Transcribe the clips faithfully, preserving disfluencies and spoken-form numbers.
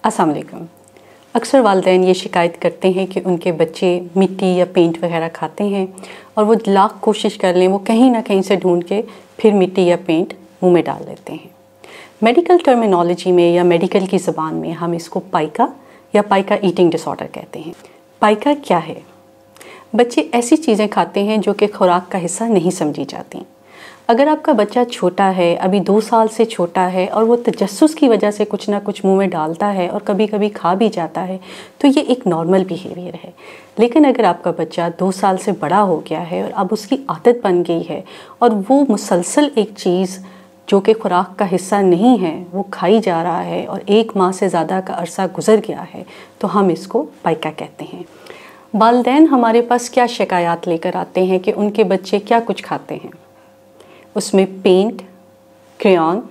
अस्सलाम वालेकुम। अक्सर वालिदैन ये शिकायत करते हैं कि उनके बच्चे मिट्टी या पेंट वगैरह खाते हैं और वो लाख कोशिश कर लें, वो कहीं ना कहीं से ढूंढ के फिर मिट्टी या पेंट मुंह में डाल देते हैं। मेडिकल टर्मिनोलॉजी में या मेडिकल की ज़बान में हम इसको पाइका या पाइका ईटिंग डिसऑर्डर कहते हैं। पाइका क्या है? बच्चे ऐसी चीज़ें खाते हैं जो कि खुराक का हिस्सा नहीं समझी जाती। अगर आपका बच्चा छोटा है, अभी दो साल से छोटा है और वो तजस्सुस की वजह से कुछ ना कुछ मुंह में डालता है और कभी कभी खा भी जाता है, तो ये एक नॉर्मल बिहेवियर है। लेकिन अगर आपका बच्चा दो साल से बड़ा हो गया है और अब उसकी आदत बन गई है और वो मुसलसल एक चीज़ जो कि खुराक का हिस्सा नहीं है वो खाई जा रहा है और एक माह से ज़्यादा का अरसा गुजर गया है, तो हम इसको पाइका कहते हैं। वालिदैन हमारे पास क्या शिकायत लेकर आते हैं कि उनके बच्चे क्या कुछ खाते हैं। उसमें पेंट, क्रेयॉन,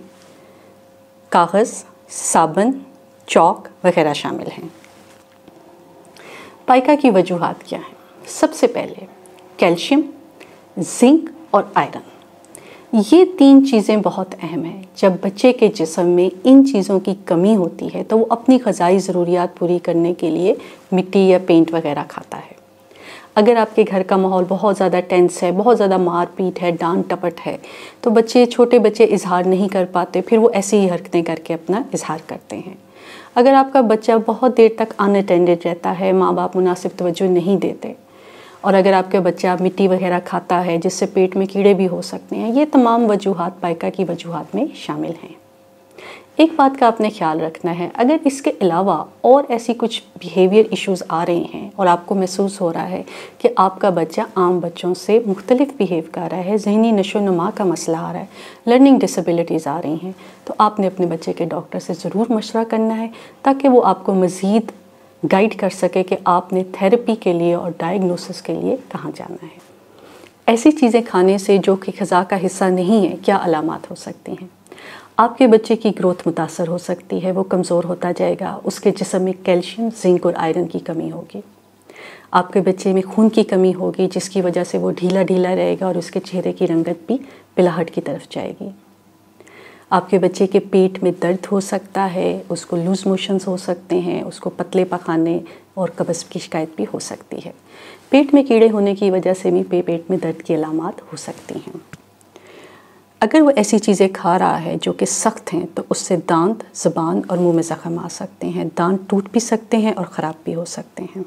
कागज़, साबुन, चॉक वगैरह शामिल हैं। पाइका की वजूहात क्या हैं? सबसे पहले कैल्शियम, जिंक और आयरन। ये तीन चीज़ें बहुत अहम हैं। जब बच्चे के जिस्म में इन चीज़ों की कमी होती है तो वो अपनी ग़िज़ाई ज़रूरियात पूरी करने के लिए मिट्टी या पेंट वगैरह खाता है। अगर आपके घर का माहौल बहुत ज़्यादा टेंस है, बहुत ज़्यादा मारपीट है, डांट टपट है, तो बच्चे छोटे बच्चे इजहार नहीं कर पाते, फिर वो ऐसी ही हरकतें करके अपना इजहार करते हैं। अगर आपका बच्चा बहुत देर तक अनअटेंडेड रहता है, माँ बाप मुनासिब तवज्जो नहीं देते, और अगर आपका बच्चा मिट्टी वगैरह खाता है जिससे पेट में कीड़े भी हो सकते हैं, ये तमाम वजूहात पाइका की वजूहात में शामिल हैं। एक बात का आपने ख्याल रखना है, अगर इसके अलावा और ऐसी कुछ बिहेवियर इश्यूज़ आ रहे हैं और आपको महसूस हो रहा है कि आपका बच्चा आम बच्चों से मुख्तलिफ बिहेव कर रहा है, जहनी नशो-नुमा का मसला आ रहा है, लर्निंग डिसेबिलिटीज़ आ रही हैं, तो आपने अपने बच्चे के डॉक्टर से ज़रूर मशवरा करना है ताकि वो आपको मज़ीद गाइड कर सके कि आपने थेरेपी के लिए और डायग्नोसिस के लिए कहाँ जाना है। ऐसी चीज़ें खाने से जो कि ग़िज़ा का हिस्सा नहीं है, क्या अलामात हो सकती हैं? आपके बच्चे की ग्रोथ मुतासर हो सकती है, वो कमज़ोर होता जाएगा, उसके जिस्म में कैल्शियम, जिंक और आयरन की कमी होगी। आपके बच्चे में खून की कमी होगी जिसकी वजह से वो ढीला ढीला रहेगा और उसके चेहरे की रंगत भी पिलाहट की तरफ जाएगी। आपके बच्चे के पेट में दर्द हो सकता है, उसको लूज़ मोशंस हो सकते हैं, उसको पतले पखाने और कब्ज़ की शिकायत भी हो सकती है। पेट में कीड़े होने की वजह से भी पेट में दर्द की अलामात हो सकती हैं। अगर वो ऐसी चीज़ें खा रहा है जो कि सख्त हैं तो उससे दांत, ज़ुबान और मुंह में ज़ख़म आ सकते हैं, दांत टूट भी सकते हैं और ख़राब भी हो सकते हैं।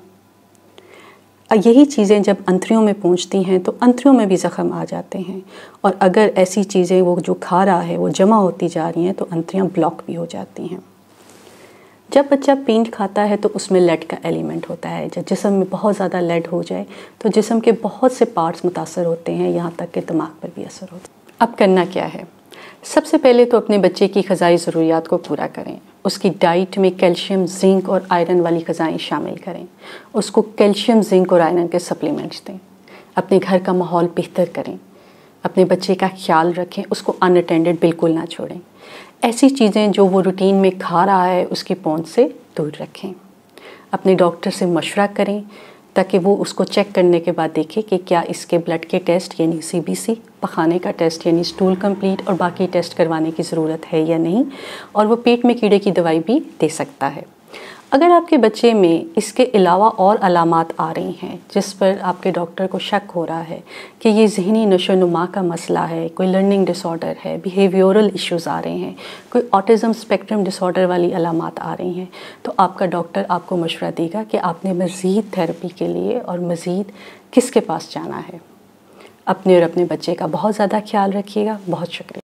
यही चीज़ें जब अंतरियों में पहुंचती हैं तो अंतरियों में भी ज़ख़म आ जाते हैं, और अगर ऐसी चीज़ें वो जो खा रहा है वो जमा होती जा रही हैं तो अंतरियाँ ब्लॉक भी हो जाती हैं। जब बच्चा पेंट खाता है तो उसमें लेड का एलिमेंट होता है। जब जिस्म में बहुत ज़्यादा लेड हो जाए तो जिस्म के बहुत से पार्ट्स मुतासर होते हैं, यहाँ तक कि दिमाग पर भी असर होता है। अब करना क्या है? सबसे पहले तो अपने बच्चे की ग़िज़ाई ज़रूरियात को पूरा करें। उसकी डाइट में कैल्शियम, जिंक और आयरन वाली ग़िज़ाएँ शामिल करें। उसको कैल्शियम, जिंक और आयरन के सप्लीमेंट्स दें। अपने घर का माहौल बेहतर करें। अपने बच्चे का ख्याल रखें, उसको अनअटेंडेड बिल्कुल ना छोड़ें। ऐसी चीज़ें जो वो रूटीन में खा रहा है उसकी पहुंच से दूर रखें। अपने डॉक्टर से मशवरा करें ताकि वो उसको चेक करने के बाद देखे कि क्या इसके ब्लड के टेस्ट यानी सी बी सी, पखाने का टेस्ट यानी स्टूल कंप्लीट और बाकी टेस्ट करवाने की ज़रूरत है या नहीं, और वो पेट में कीड़े की दवाई भी दे सकता है। अगर आपके बच्चे में इसके अलावा और अलामात आ रही हैं जिस पर आपके डॉक्टर को शक हो रहा है कि ये ज़हनी नशो-नुमा का मसला है, कोई लर्निंग डिसऑर्डर है, बिहेवियरल इश्यूज़ आ रहे हैं, कोई ऑटिज़म स्पेक्ट्रम डिसऑर्डर वाली अलामात आ रही हैं, तो आपका डॉक्टर आपको मशवरा देगा कि आपने मज़ीद थेरेपी के लिए और मज़ीद किसके पास जाना है। अपने और अपने बच्चे का बहुत ज़्यादा ख्याल रखिएगा। बहुत शुक्रिया।